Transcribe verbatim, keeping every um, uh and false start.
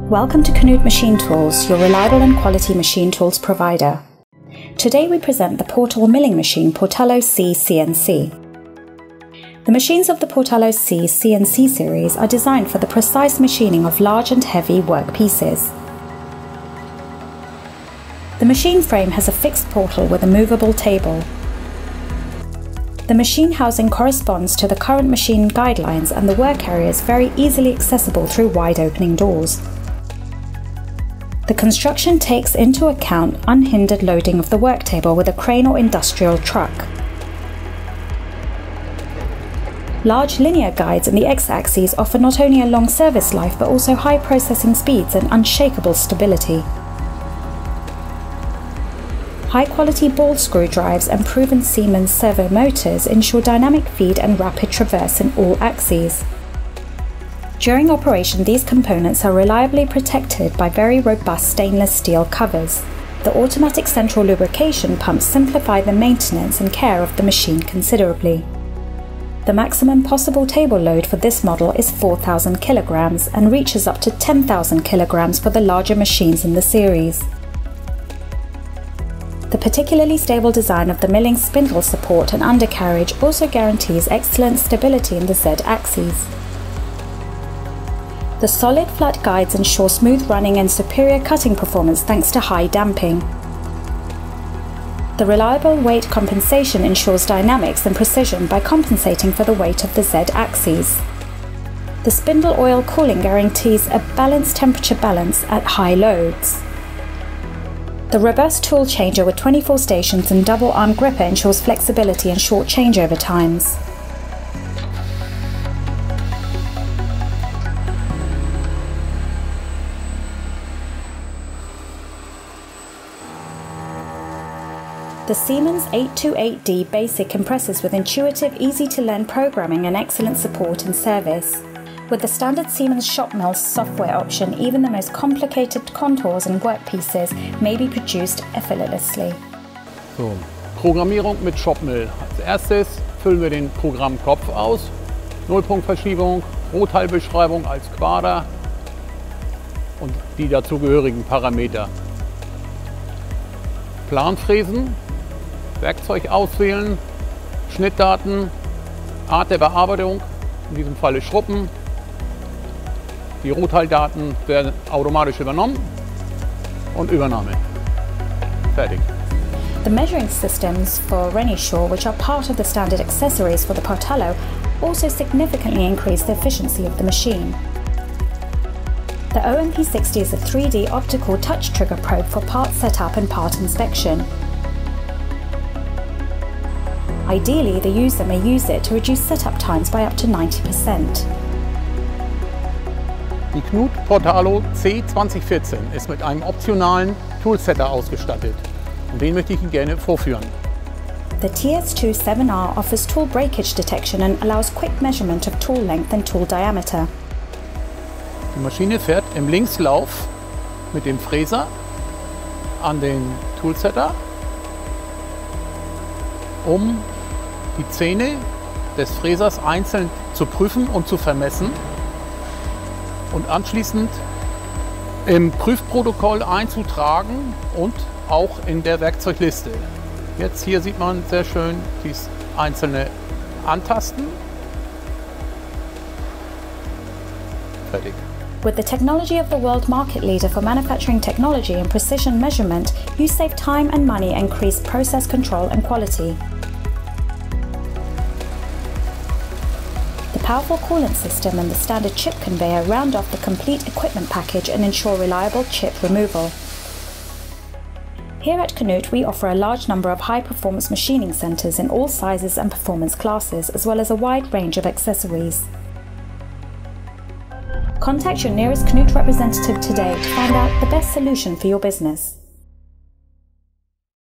Welcome to Canute Machine Tools, your reliable and quality machine tools provider. Today we present the portable milling machine Portallo C C N C. The machines of the Portallo C C N C series are designed for the precise machining of large and heavy work pieces. The machine frame has a fixed portal with a movable table. The machine housing corresponds to the current machine guidelines, and the work area is very easily accessible through wide opening doors. The construction takes into account unhindered loading of the work table with a crane or industrial truck. Large linear guides in the X-axis offer not only a long service life but also high processing speeds and unshakable stability. High-quality ball screw drives and proven Siemens servo motors ensure dynamic feed and rapid traverse in all axes. During operation, these components are reliably protected by very robust stainless steel covers. The automatic central lubrication pumps simplify the maintenance and care of the machine considerably. The maximum possible table load for this model is four thousand kilograms and reaches up to ten thousand kilograms for the larger machines in the series. The particularly stable design of the milling spindle support and undercarriage also guarantees excellent stability in the Z-axis. The solid flat guides ensure smooth running and superior cutting performance thanks to high damping. The reliable weight compensation ensures dynamics and precision by compensating for the weight of the Z-axis. The spindle oil cooling guarantees a balanced temperature balance at high loads. The robust tool changer with twenty-four stations and double arm gripper ensures flexibility and short changeover times. The Siemens eight twenty-eight D Basic compresses with intuitive, easy-to-learn programming and excellent support and service. With the standard Siemens Shopmill software option, even the most complicated contours and workpieces may be produced effortlessly. So, Programmierung mit Shopmill. Als erstes füllen wir den Programmkopf aus. Nullpunktverschiebung, Rohteilbeschreibung als Quader und die dazugehörigen Parameter. Planfräsen. Werkzeug auswählen, Schnittdaten, Art der Bearbeitung, in diesem Falle Schruppen. Die Rohteildaten werden automatisch übernommen und Übernahme. Fertig. The measuring systems for Renishaw, which are part of the standard accessories for the Portallo, also significantly increase the efficiency of the machine. The O M P sixty is a three D optical touch trigger probe for part setup and part inspection. Ideally, the user may use it to reduce setup times by up to ninety percent. Die Canute Portallo C zwanzig vierzehn ist mit einem optionalen Toolsetter ausgestattet und den möchte ich Ihnen gerne vorführen. The T S two seven R offers tool breakage detection and allows quick measurement of tool length and tool diameter. Die Maschine fährt im Linkslauf mit dem Fräser an den Toolsetter, um die Zähne des Fräsers einzeln zu prüfen und zu vermessen und anschließend im Prüfprotokoll einzutragen und auch in der Werkzeugliste. Jetzt hier sieht man sehr schön dies einzelne Antasten. Fertig. With the technology of the world market leader for manufacturing technology and precision measurement, you save time and money and increase process control and quality. The powerful coolant system and the standard chip conveyor round off the complete equipment package and ensure reliable chip removal. Here at Canute, we offer a large number of high-performance machining centers in all sizes and performance classes, as well as a wide range of accessories. Contact your nearest Canute representative today to find out the best solution for your business.